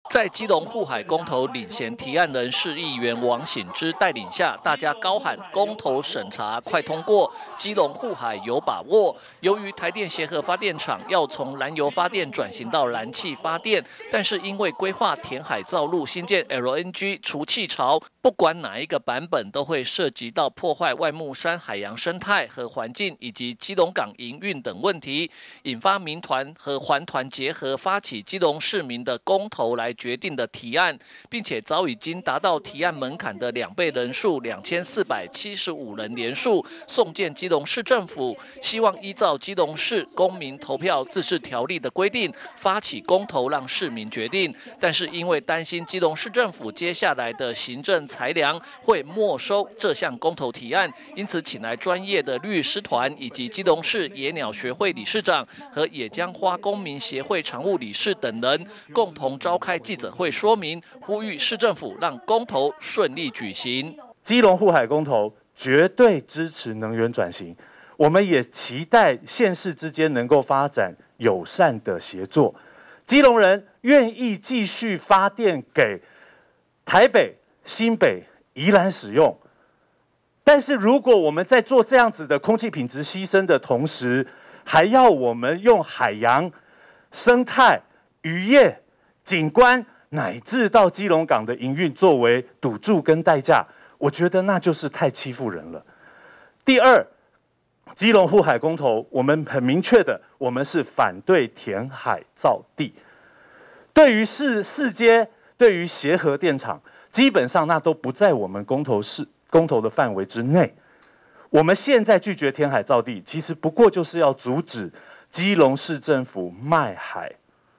在基隆护海公投领衔提案人市议员王醒之带领下，大家高喊公投审查快通过，基隆护海有把握。由于台电协和发电厂要从燃油发电转型到燃气发电，但是因为规划填海造陆新建 LNG 除气槽，不管哪一个版本都会涉及到破坏外木山海洋生态和环境以及基隆港营运等问题，引发民团和环团结合发起基隆市民的公投来决定的提案，并且早已经达到提案门槛的2倍人数2475人联署送件基隆市政府，希望依照基隆市公民投票自治条例的规定发起公投，让市民决定。但是因为担心基隆市政府接下来的行政裁量会没收这项公投提案，因此请来专业的律师团以及基隆市野鸟学会理事长和野姜花公民协会常务理事等人共同召开记者会说明，呼吁市政府让公投顺利举行。 基隆护海公投绝对支持能源转型，我们也期待县市之间能够发展友善的协作。基隆人愿意继续发电给台北、新北、宜兰使用，但是如果我们在做这样子的空气品质牺牲的同时，还要我们用海洋、生态、渔业、景观乃至到基隆港的营运作为赌注跟代价，我觉得那就是太欺负人了。第二，基隆护海公投，我们很明确的，我们是反对填海造地。对于四街，对于协和电厂，基本上那都不在我们公投的范围之内。我们现在拒绝填海造地，其实不过就是要阻止基隆市政府卖海。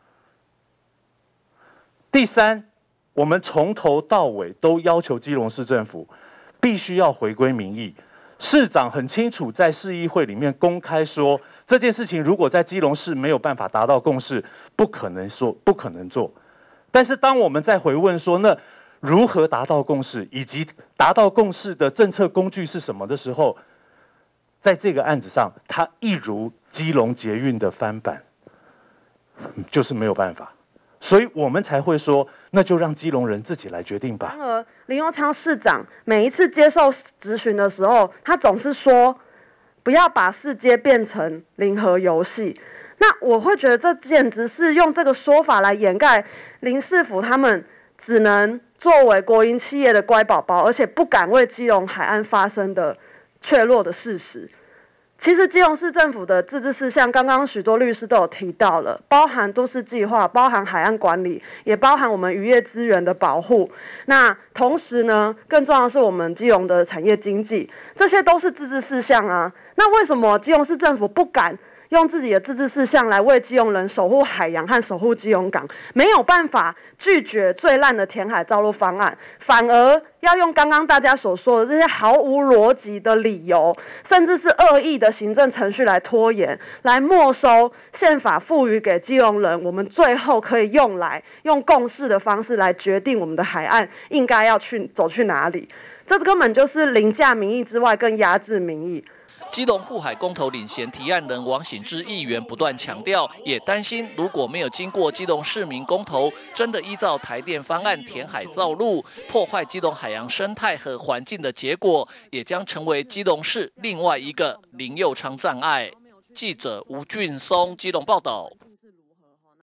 第三，我们从头到尾都要求基隆市政府必须要回归民意。市长很清楚在市议会里面公开说，这件事情如果在基隆市没有办法达到共识，不可能做。但是当我们再回问说，那如何达到共识，以及达到共识的政策工具是什么的时候，在这个案子上，它一如基隆捷运的翻版，就是没有办法。所以我们才会说，那就让基隆人自己来决定吧。 然而，林右昌市长每一次接受质询的时候，他总是说不要把四街变成零和游戏。那我会觉得这简直是用这个说法来掩盖林市府他们只能作为国营企业的乖宝宝，而且不敢为基隆海岸发生的确落的事实。其实基隆市政府的自治事项，刚刚许多律师都有提到了，包含都市计划，包含海岸管理，也包含我们渔业资源的保护。那同时呢，更重要的是我们基隆的产业经济，这些都是自治事项啊。那为什么基隆市政府不敢用自己的自治事项来为基隆人守护海洋和守护基隆港，没有办法拒绝最烂的填海造陆方案，反而要用刚刚大家所说的这些毫无逻辑的理由，甚至是恶意的行政程序来拖延，来没收宪法赋予给基隆人，我们最后可以用共识的方式来决定我们的海岸应该要走去哪里。这根本就是凌驾民意之外，更压制民意。 基隆护海公投领衔提案人王醒之议员不断强调，也担心如果没有经过基隆市民公投，真的依照台电方案填海造陆，破坏基隆海洋生态和环境的结果，也将成为基隆市另外一个林右昌障碍。记者吴俊松基隆报道。